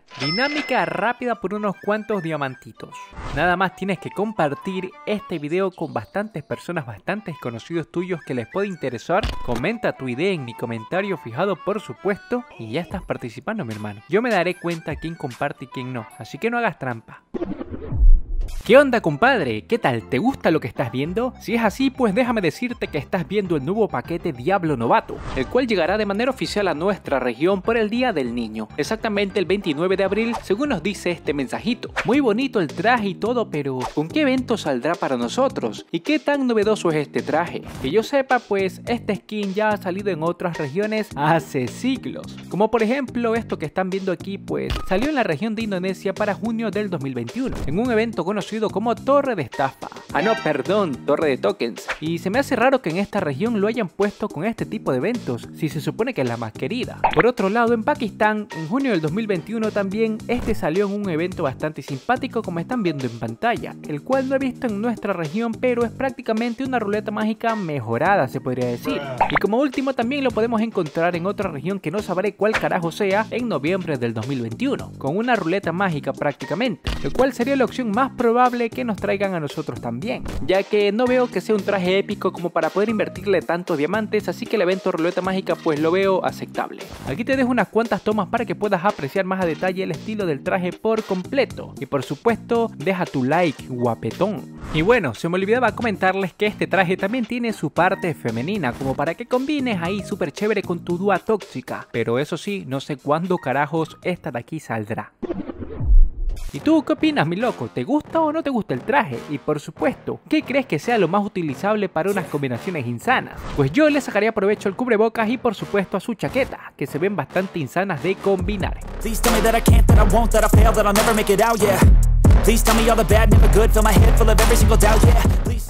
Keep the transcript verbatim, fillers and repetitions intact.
Dinámica rápida por unos cuantos diamantitos. Nada más tienes que compartir este video con bastantes personas, bastantes conocidos tuyos que les puede interesar. Comenta tu idea en mi comentario fijado, por supuesto, y ya estás participando, mi hermano. Yo me daré cuenta quién comparte y quién no, así que no hagas trampa. ¿Qué onda, compadre? ¿Qué tal? ¿Te gusta lo que estás viendo? Si es así, pues déjame decirte que estás viendo el nuevo paquete Diablo Novato, el cual llegará de manera oficial a nuestra región por el Día del Niño, exactamente el veintinueve de abril, según nos dice este mensajito. Muy bonito el traje y todo, pero ¿con qué evento saldrá para nosotros? ¿Y qué tan novedoso es este traje? Que yo sepa, pues este skin ya ha salido en otras regiones hace siglos, como por ejemplo esto que están viendo aquí, pues salió en la región de Indonesia para junio del dos mil veintiuno, en un evento conocido como Torre de Estafa. Ah no, perdón, Torre de Tokens. Y se me hace raro que en esta región lo hayan puesto con este tipo de eventos, si se supone que es la más querida. Por otro lado, en Pakistán, en junio del dos mil veintiuno también, este salió en un evento bastante simpático como están viendo en pantalla, el cual no he visto en nuestra región, pero es prácticamente una ruleta mágica mejorada, se podría decir. Y como último también lo podemos encontrar en otra región que no sabré cuál carajo sea, en noviembre del dos mil veintiuno, con una ruleta mágica prácticamente, lo cual sería la opción más probable que nos traigan a nosotros también, ya que no veo que sea un traje épico como para poder invertirle tantos diamantes, así que el evento ruleta mágica pues lo veo aceptable. Aquí te dejo unas cuantas tomas para que puedas apreciar más a detalle el estilo del traje por completo, y por supuesto deja tu like, guapetón. Y bueno, se me olvidaba comentarles que este traje también tiene su parte femenina, como para que combines ahí súper chévere con tu dúa tóxica, pero eso sí, no sé cuándo carajos esta de aquí saldrá. ¿Y tú qué opinas, mi loco? ¿Te gusta o no te gusta el traje? Y por supuesto, ¿qué crees que sea lo más utilizable para unas combinaciones insanas? Pues yo le sacaría provecho al cubrebocas y por supuesto a su chaqueta, que se ven bastante insanas de combinar. Please tell me that I can't, that I won't, that I fail, that I'll never make it out, yeah. Please tell me all the bad, never good, fill my head full of every single doubt, yeah. Please